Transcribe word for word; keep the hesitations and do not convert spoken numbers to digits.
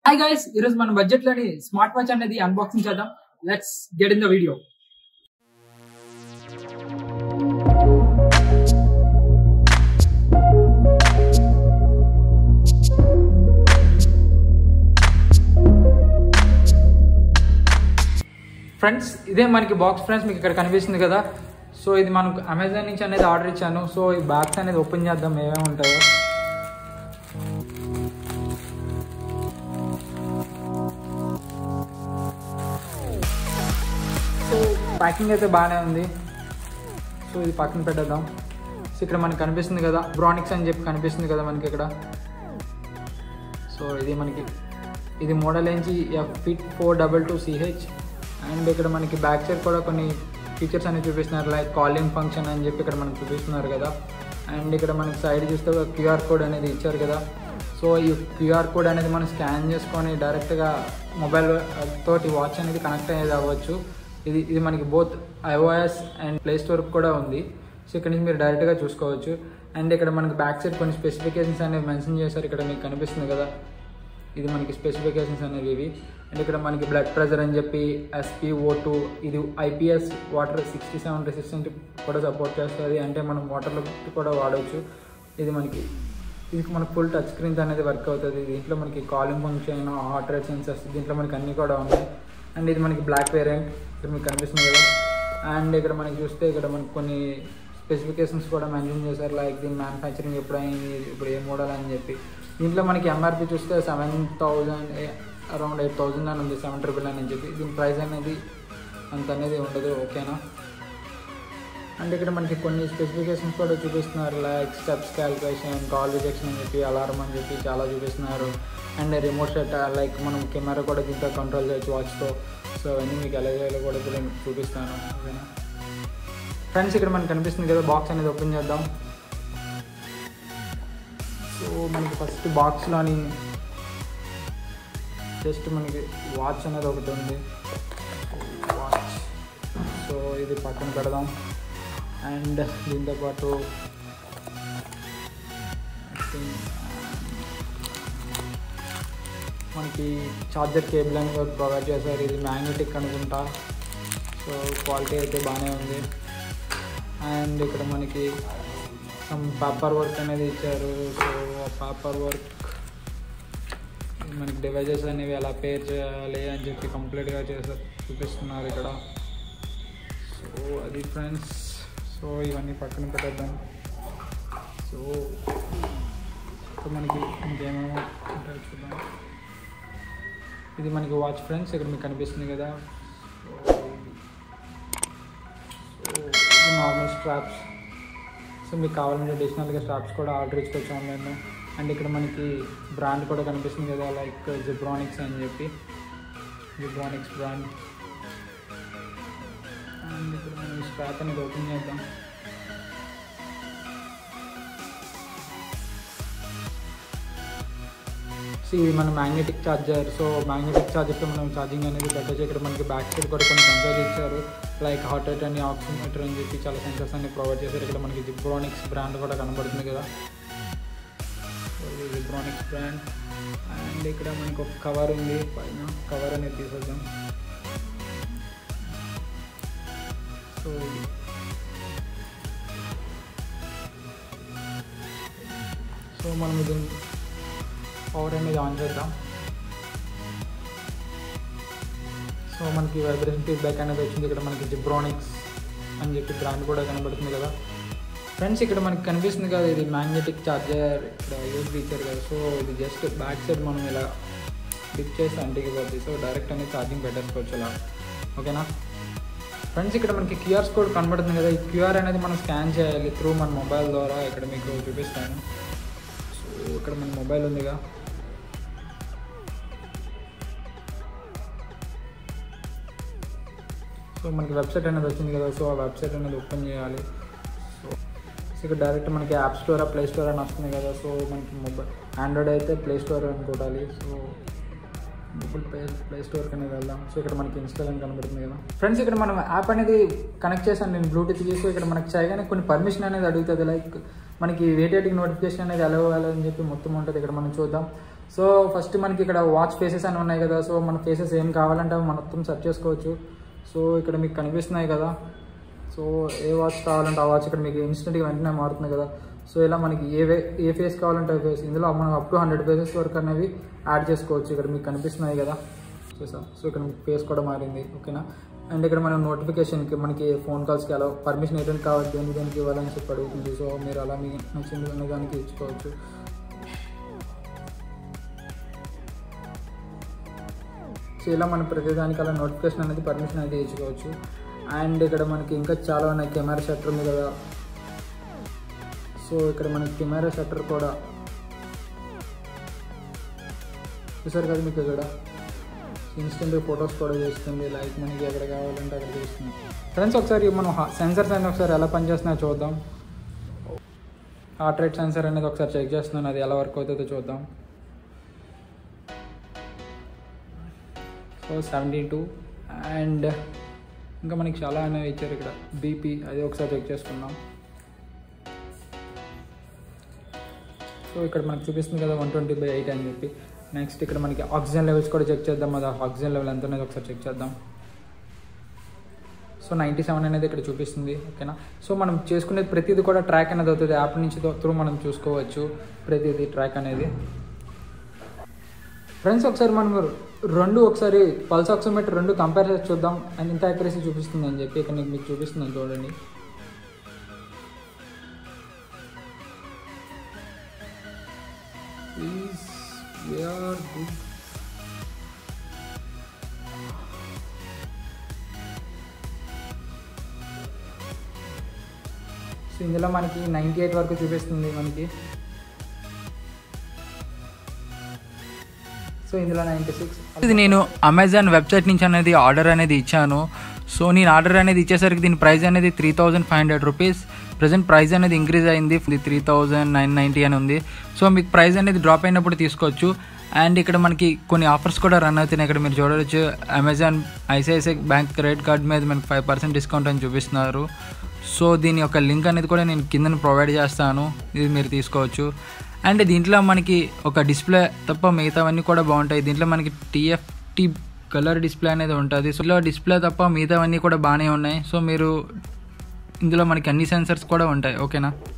Hi guys, ఈ రోజు మన బడ్జెట్ లోని స్మార్ట్ వాచ్ అనేది అన్బాక్సింగ్ చేద్దాం. Let's get in the video. Friends, ఇదే మనకి బాక్స్ ఫ్రెండ్స్, మీకు ఇక్కడ కనిపిస్తుంది కదా. సో ఇది మనకు అమెజాన్ నుంచి అనేది ఆర్డర్ ఇచ్చాను. సో ఈ బాక్స్ అనేది ఓపెన్ చేద్దాం, ఏమేమి ఉంటాయో. సో ప్యాకింగ్ అయితే బాగానే ఉంది. సో ఇది పక్కన పెట్టేద్దాం. సో ఇక్కడ మనకి కనిపిస్తుంది కదా, Zebronics అని చెప్పి కనిపిస్తుంది కదా మనకి ఇక్కడ. సో ఇది మనకి ఇది మోడల్ ఏంచి F fit four double two CH. And ఇక్కడ మనకి బ్యాక్ సైడ్ కూడా కొన్ని ఫీచర్స్ అనేవి చూపిస్తున్నారు, లైక్ కాలింగ్ ఫంక్షన్ అని చెప్పి ఇక్కడ మనకి చూపిస్తున్నారు కదా. అండ్ ఇక్కడ మనకి సైడ్ చూస్తే క్యూఆర్ కోడ్ అనేది ఇచ్చారు కదా. సో ఈ క్యూఆర్ కోడ్ అనేది మనం స్కాన్ చేసుకొని డైరెక్ట్గా మొబైల్ తోటి వాచ్ అనేది కనెక్ట్ అనేది అవ్వచ్చు. ఇది ఇది మనకి both iOS and Play Store కూడా ఉంది. సో ఇక్కడ నుంచి మీరు డైరెక్ట్గా చూసుకోవచ్చు. అండ్ ఇక్కడ మనకి బ్యాక్ సైడ్ కొన్ని స్పెసిఫికేషన్స్ అనేవి మెన్షన్ చేశారు, ఇక్కడ మీకు కనిపిస్తుంది కదా. ఇది మనకి స్పెసిఫికేషన్స్ అనేవి ఇవి. అండ్ ఇక్కడ మనకి బ్లడ్ ప్రెషర్ అని చెప్పి ఎస్పీఓ టూ, ఇది IPS water sixty seven resistant కూడా సపోర్ట్ చేస్తుంది, అంటే మనం వాటర్లో కూడా వాడవచ్చు. ఇది మనకి ఇది మనకి ఫుల్ టచ్ స్క్రీన్ అనేది వర్క్ అవుతుంది. దీంట్లో మనకి calling function, heart rate sensors, దీంట్లో మనకి అన్నీ కూడా ఉన్నాయి. అండ్ ఇది మనకి బ్లాక్ వేరియంట్ ఇక్కడ మీకు కనిపిస్తుంది కదా. అండ్ ఇక్కడ మనకి చూస్తే ఇక్కడ మనకి కొన్ని స్పెసిఫికేషన్స్ కూడా మెన్షన్ చేశారు, లైక్ దీని మ్యానుఫ్యాక్చరింగ్ ఎప్పుడు అయింది, ఇప్పుడు ఏ మోడల్ అని చెప్పి. దీంట్లో మనకి ఎంఆర్పి చూస్తే seven thousand around eight thousand అని ఉంది, సెవెన్ ట్రిపుల్ అని చెప్పి. దీని ప్రైస్ అనేది అంత అనేది ఉండదు, ఓకేనా. అండ్ ఇక్కడ మనకి కొన్ని స్పెసిఫికేషన్స్ కూడా చూపిస్తున్నారు, like steps calculation, call rejection అని చెప్పి, అలారం అని చెప్పి చాలా చూపిస్తున్నారు. అండ్ రిమోట్ సెట్, లైక్ మనం కెమెరా కూడా దీంతో కంట్రోల్ చేయొచ్చు వాచ్తో. సో అవన్నీ మీకు ఎలా చేయాలో కూడా కూడా చూపిస్తాను, ఓకేనా. ఫ్రెండ్స్, ఇక్కడ మనకి కనిపిస్తుంది కదా, బాక్స్ అనేది ఓపెన్ చేద్దాం. సో మనకి ఫస్ట్ బాక్స్లోని జస్ట్ మనకి వాచ్ అనేది ఒకటి ఉంది, వాచ్. సో ఇది పక్కన పెడదాం. అండ్ దీంతోపాటు మనకి ఛార్జర్ కేబుల్ అనేది ఒకటి ప్రొవైడ్ చేశారు, ఇది మ్యాగ్నెటిక్ అనుకుంటా. సో క్వాలిటీ అయితే బాగానే ఉంది. అండ్ ఇక్కడ మనకి సమ్ పేపర్ వర్క్ అనేది ఇచ్చారు. సో ఆ పేపర్ వర్క్ మనకి డివైజెస్ అనేవి ఎలా పేర్ చేయాలి అని చెప్పి కంప్లీట్గా చేసారు, చూపిస్తున్నారు ఇక్కడ. సో అది ఫ్రెండ్స్. సో ఇవన్నీ పక్కన పెట్టేద్దాం. సో మనకి ఇంకేమేమో ఉంటాయో చూద్దాం. ఇది మనకి వాచ్ ఫ్రెండ్స్, ఇక్కడ మీకు కనిపిస్తుంది కదా. సో ఇది నార్మల్ స్ట్రాప్స్. సో మీకు కావాలంటే అడిషనల్గా స్ట్రాప్స్ కూడా ఆర్డర్ ఇచ్చుకోవచ్చు ఆన్లైన్లో. అండ్ ఇక్కడ మనకి బ్రాండ్ కూడా కనిపిస్తుంది కదా, లైక్ Zebronics అని చెప్పి, Zebronics బ్రాండ్. అండ్ ఇక్కడ మనం స్ట్రాప్ అనేది ఓపెన్ చేద్దాం. సో ఇది మన మ్యాగ్నెటిక్ ఛార్జర్. సో మ్యాగ్నెటిక్ ఛార్జర్తో మనం ఛార్జింగ్ అనేది పెట్టచ్చు. ఇక్కడ మనకి బ్యాక్ సైడ్ కూడా కొన్ని సెన్సర్స్ ఇచ్చారు, లైక్ హార్ట్ రేట్ అని, ఆక్సిమీటర్ అని చెప్పి చాలా సెన్సర్స్ అన్ని ప్రొవైడ్ చేశారు. ఇక్కడ మనకి Zebronics బ్రాండ్ కూడా కనబడుతుంది కదా, Zebronics బ్రాండ్. అండ్ ఇక్కడ మనకి ఒక కవర్ ఉంది, పైన కవర్ అనేది తీసేద్దాం. సో సో మనం ఇది పవర్ అనేది ఆన్ చేద్దాం. సో మనకి వైబ్రేషన్ ఫీడ్బ్యాక్ అనేది వచ్చింది. ఇక్కడ మనకి Zebronics అని చెప్పి బ్రాండ్ కూడా కనబడుతుంది కదా. ఫ్రెండ్స్, ఇక్కడ మనకి కనిపిస్తుంది కదా, ఇది మ్యాగ్నెటిక్ ఛార్జర్ ఇక్కడ యూజ్ ఫీచర్ కదా. సో ఇది జస్ట్ బ్యాక్ సైడ్ మనం ఇలా క్లిక్ చేసి అంటికి పోతుంది. సో డైరెక్ట్ అనేది ఛార్జింగ్ పెట్టేసుకోవచ్చు అలా, ఓకేనా. ఫ్రెండ్స్, ఇక్కడ మనకి క్యూఆర్ కోడ్ కనబడుతుంది కదా, ఈ క్యూఆర్ అనేది మనం స్కాన్ చేయాలి త్రూ మన మొబైల్ ద్వారా. ఇక్కడ మీకు చూపిస్తాను. సో ఇక్కడ మన మొబైల్ ఉందిగా. సో మనకి వెబ్సైట్ అనేది వచ్చింది కదా. సో ఆ వెబ్సైట్ అనేది ఓపెన్ చేయాలి. సో సో ఇక్కడ డైరెక్ట్ మనకి యాప్ స్టోర్, ప్లే స్టోర్ అని వస్తుంది కదా. సో మనకి మొబైల్ ఆండ్రాయిడ్ అయితే ప్లే స్టోర్ అనుకోవాలి. సో గూగుల్ ప్లే ప్లే స్టోర్కి అనేది వెళ్దాం. సో ఇక్కడ మనకి ఇన్స్టాల్ అని కనబడుతుంది కదా. ఫ్రెండ్స్, ఇక్కడ మనం యాప్ అనేది కనెక్ట్ చేశాను నేను బ్లూటూత్ చేసి. ఇక్కడ మనకి చేయగానే కొన్ని పర్మిషన్ అనేది అడుగుతుంది, లైక్ మనకి వేటేటింగ్ నోటిఫికేషన్ అనేది ఎలా ఇవ్వాలి అని చెప్పి మొత్తం ఉంటుంది. ఇక్కడ మనం చూద్దాం. సో ఫస్ట్ మనకి ఇక్కడ వాచ్ ఫేసెస్ అని ఉన్నాయి కదా, సో మన ఫేసెస్ ఏం కావాలంటే అవి మనం మొత్తం సెర్చ్ చేసుకోవచ్చు. సో ఇక్కడ మీకు కనిపిస్తున్నాయి కదా, సో ఏ వాచ్ కావాలంటే ఆ వాచ్ ఇక్కడ మీకు ఇన్స్టెంట్గా వెంటనే మారుతుంది కదా. సో ఇలా మనకి ఏ వే ఏ ఫేస్ కావాలంటే ఆ ఫేస్, ఇందులో మనం అప్ టు హండ్రెడ్ ఫేసెస్ వరకు అనేవి యాడ్ చేసుకోవచ్చు. ఇక్కడ మీకు కనిపిస్తున్నాయి కదా చూసా. సో ఇక్కడ మీకు ఫేస్ కూడా మారింది, ఓకేనా. అండ్ ఇక్కడ మనం నోటిఫికేషన్కి మనకి ఫోన్ కాల్స్కి అలా పర్మిషన్ ఏంటంటే కావాలి దేని దేనికి ఇవ్వాలని చెప్పి అడుగుతుంది. సో మీరు అలా మీకు నచ్చింది అనే దానికి ఇచ్చుకోవచ్చు. సో ఇలా మనం ప్రతిదానికి అలా నోటిఫికేషన్ అనేది పర్మిషన్ అనేది ఇచ్చుకోవచ్చు. అండ్ ఇక్కడ మనకి ఇంకా చాలా ఉన్నాయి. కెమెరా షట్టర్ ఉంది కదా, సో ఇక్కడ మనకి కెమెరా షట్టర్ కూడా చూసారు కదా మీకు. ఇక్కడ ఇన్స్టెంట్ ఫొటోస్ కూడా చేస్తుంది, లైక్ మనకి ఎక్కడ కావాలంటే అక్కడ చేస్తుంది. ఫ్రెండ్స్ ఒకసారి మనం సెన్సర్స్ అనేది ఒకసారి ఎలా పనిచేస్తున్నాయో చూద్దాం. హార్ట్ రేట్ సెన్సర్ అనేది ఒకసారి చెక్ చేస్తున్నాను, అది ఎలా వర్క్ అవుతుందో చూద్దాం. సో సెవెంటీ టూ అండ్ ఇంకా మనకి చాలా అనేవి ఇచ్చారు ఇక్కడ. బీపీ అది ఒకసారి చెక్ చేసుకుందాం. సో ఇక్కడ మనకు చూపిస్తుంది కదా వన్ ట్వంటీ బై ఎయిట్ అని చెప్పి. నెక్స్ట్ ఇక్కడ మనకి ఆక్సిజన్ లెవెల్స్ కూడా చెక్ చేద్దాం. అది ఆక్సిజన్ లెవెల్ ఎంత అనేది ఒకసారి చెక్ చేద్దాం. సో నైంటీ సెవెన్ అనేది ఇక్కడ చూపిస్తుంది, ఓకేనా. సో మనం చేసుకునేది ప్రతిదీ కూడా ట్రాక్ అనేది అవుతుంది. యాప్ నుంచి త్రూ మనం చూసుకోవచ్చు ప్రతిదీ ట్రాక్ అనేది. ఫ్రెండ్స్ ఒకసారి మనం రెండు ఒకసారి పల్స్ ఆక్సిమీటర్ రెండు కంపేర్ చేసి చూద్దాం అండ్ ఇంత యాక్యురసీ చూపిస్తుంది అని చెప్పి. ఇక్కడ మీకు చూపిస్తుంది చూడండి. Please, we are good. So ఇందులో మనకి నైంటీ ఎయిట్ వరకు చూపిస్తుంది మనకి. సో ఇందులో నైంటీ సిక్స్. ఇది నేను అమెజాన్ వెబ్సైట్ నుంచి అనేది ఆర్డర్ అనేది ఇచ్చాను. సో నేను ఆర్డర్ అనేది ఇచ్చేసరికి దీని ప్రైస్ అనేది three thousand five hundred rupees. Present price అనేది ఇంక్రీజ్ అయింది, త్రీ థౌజండ్ నైన్ నైంటీ అని ఉంది. సో మీకు ప్రైస్ అనేది డ్రాప్ అయినప్పుడు తీసుకోవచ్చు. అండ్ ఇక్కడ మనకి కొన్ని ఆఫర్స్ కూడా రన్ అవుతున్నాయి. ఇక్కడ మీరు చూడవచ్చు Amazon ICICI bank credit card మీద మనకి ఫైవ్ పర్సెంట్ డిస్కౌంట్ అని చూపిస్తున్నారు. సో దీని యొక్క లింక్ అనేది కూడా నేను కింద ప్రొవైడ్ చేస్తాను, ఇది మీరు తీసుకోవచ్చు. అండ్ దీంట్లో మనకి ఒక డిస్ప్లే తప్ప మిగతావన్నీ కూడా బాగుంటాయి. దీంట్లో మనకి టీఎఫ్టీ కలర్ డిస్ప్లే అనేది ఉంటుంది. సో ఇలా డిస్ప్లే తప్ప మిగతావన్నీ కూడా బాగానే ఉన్నాయి. సో మీరు ఇందులో మనకి అన్ని సెన్సర్స్ కూడా ఉంటాయి, ఓకేనా.